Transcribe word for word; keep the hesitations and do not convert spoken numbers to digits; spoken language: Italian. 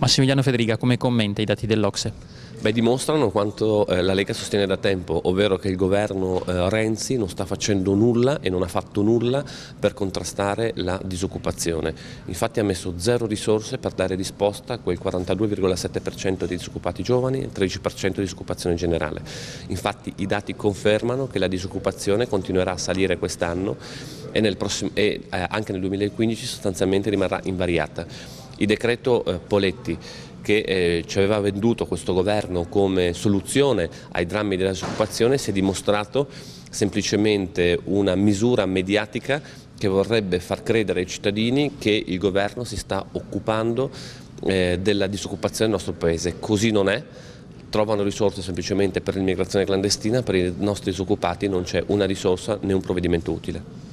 Massimiliano Federica, come commenta i dati dell'Ocse? Beh, dimostrano quanto eh, la Lega sostiene da tempo, ovvero che il governo eh, Renzi non sta facendo nulla e non ha fatto nulla per contrastare la disoccupazione. Infatti ha messo zero risorse per dare risposta a quel quarantadue virgola sette per cento di disoccupati giovani e il tredici per cento di disoccupazione generale. Infatti i dati confermano che la disoccupazione continuerà a salire quest'anno e, nel prossimo, e eh, anche nel duemilaquindici sostanzialmente rimarrà invariata. Il decreto eh, Poletti, che eh, ci aveva venduto questo governo come soluzione ai drammi della disoccupazione, si è dimostrato semplicemente una misura mediatica che vorrebbe far credere ai cittadini che il governo si sta occupando eh, della disoccupazione del nostro Paese. Così non è. Trovano risorse semplicemente per l'immigrazione clandestina, per i nostri disoccupati non c'è una risorsa né un provvedimento utile.